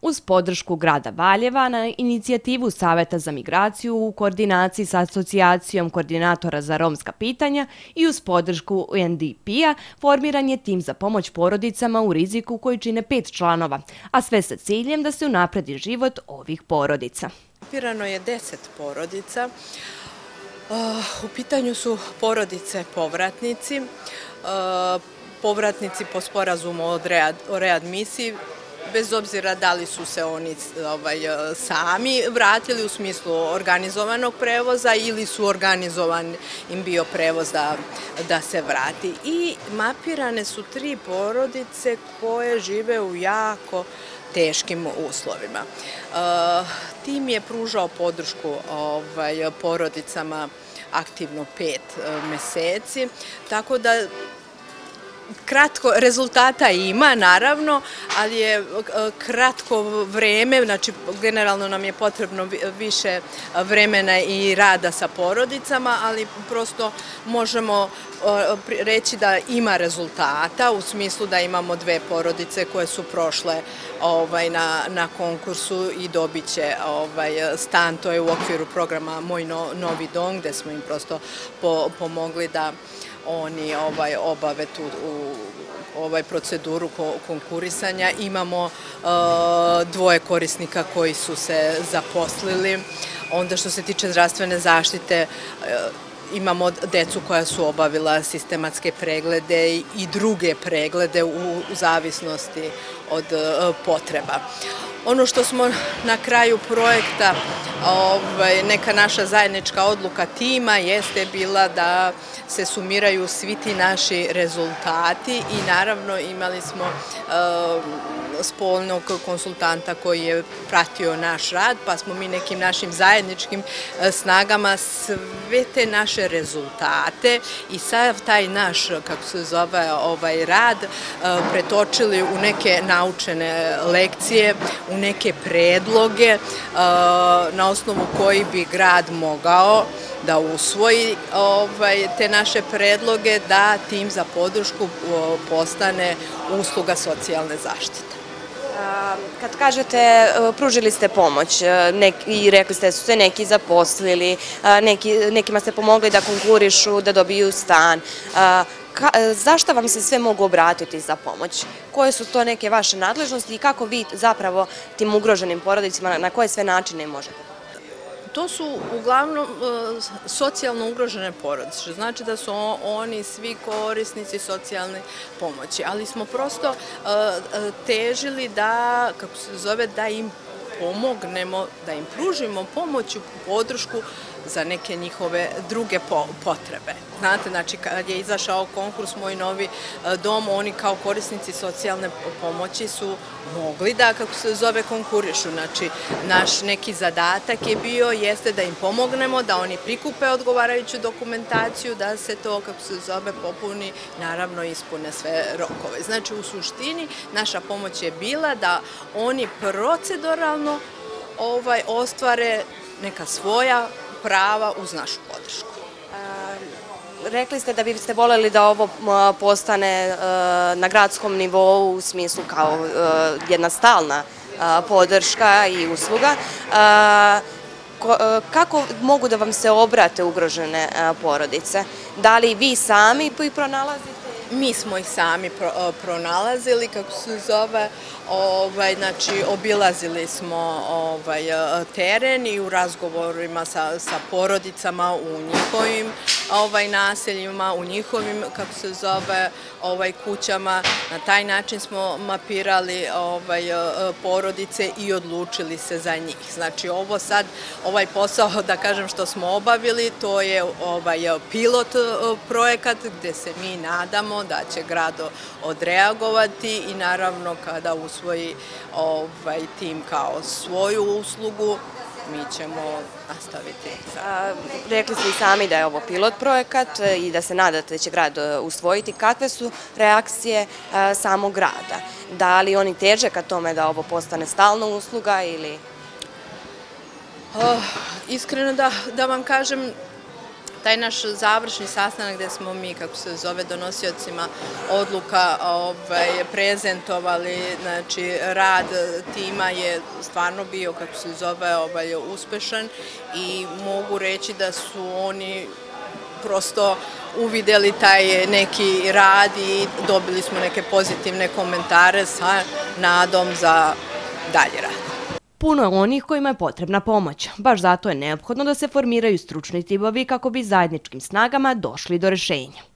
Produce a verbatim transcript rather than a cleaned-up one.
Uz podršku grada Valjeva na inicijativu Saveta za migraciju u koordinaciji sa Asocijacijom koordinatora za romska pitanja i uz podršku U N D P-a formiran je tim za pomoć porodicama u riziku koji čine pet članova, a sve sa ciljem da se unapredi život ovih porodica. Ekipirano je deset porodica. U pitanju su porodice povratnici, povratnici po sporazumu o readmisiji, bez obzira da li su se oni sami vratili u smislu organizovanog prevoza ili su organizovan im bio prevoz da se vrati. I mapirane su tri porodice koje žive u jako teškim uslovima. Tim je pružao podršku porodicama aktivno pet meseci, tako da kratko rezultata ima, naravno, ali je kratko vreme, znači generalno nam je potrebno više vremena i rada sa porodicama, ali prosto možemo reći da ima rezultata u smislu da imamo dve porodice koje su prošle na konkursu i dobit će stan, to je u okviru programa Moj novi dom, gde smo im prosto pomogli da oni obave tu proceduru konkurisanja. Imamo dvoje korisnika koji su se zaposlili. Onda što se tiče zdravstvene zaštite, imamo decu koja su obavila sistematske preglede i druge preglede u zavisnosti od potreba. Ono što smo na kraju projekta, neka naša zajednička odluka tima jeste bila da se sumiraju svi ti naši rezultati i naravno imali smo spoljnog konsultanta koji je pratio naš rad, pa smo mi nekim našim zajedničkim snagama sve te naše rezultate i sav taj naš, kako se zove, ovaj rad pretočili u neke naučene lekcije, u neke predloge na osnovu koji bi grad mogao da usvoji te naše predloge, da tim za podršku postane usluga socijalne zaštite. Kad kažete pružili ste pomoć i rekli ste da su se neki zaposlili, nekima ste pomogli da konkurišu, da dobiju stan, zašto vam se sve mogu obratiti za pomoć? Koje su to neke vaše nadležnosti i kako vi zapravo tim ugroženim porodicima, na koje sve načine možete? To su uglavnom socijalno ugrožene porodice, što znači da su oni svi korisnici socijalne pomoći, ali smo prosto težili da, kako se zove, da im pomognemo, da im pružimo pomoć u podršku za neke njihove druge potrebe. Znate, znači, kad je izašao konkurs Moj novi dom, oni kao korisnici socijalne pomoći su mogli da, kako se zove, konkurišu. Znači, naš neki zadatak je bio, jeste da im pomognemo, da oni prikupe odgovarajuću dokumentaciju, da se to, kako se zove, popuni, naravno ispune sve rokove. Znači, u suštini, naša pomoć je bila da oni proceduralno ostvare neka svoja prava uz našu podršku. Rekli ste da biste voljeli da ovo postane na gradskom nivou u smislu kao jedna stalna podrška i usluga. Kako mogu da vam se obrate ugrožene porodice? Da li vi sami ih pronalazite? Mi smo ih sami pronalazili, kako se zove, znači obilazili smo teren i u razgovorima sa porodicama u njihovim naseljima, u njihovim, kako se zove, kućama. Na taj način smo mapirali porodice i odlučili se za njih. Znači ovo sad, ovaj posao, da kažem, što smo obavili, to je pilot projekat gde se mi nadamo da će grad odreagovati i naravno kada usvoji tim kao svoju uslugu, mi ćemo nastaviti. Rekli ste i sami da je ovo pilot projekat i da se nadate da će grad usvojiti. Kakve su reakcije samog grada? Da li oni teže ka tome da ovo postane stalna usluga ili... Iskreno da vam kažem, taj naš završni sastanak gde smo mi, kako se zove, donosiocima odluka ovaj, prezentovali, znači rad tima je stvarno bio, kako se zove, ovaj, uspešan i mogu reći da su oni prosto uvideli taj neki rad i dobili smo neke pozitivne komentare sa nadom za dalje rad. Puno je onih kojima je potrebna pomoć. Baš zato je neophodno da se formiraju stručni timovi kako bi zajedničkim snagama došli do rešenja.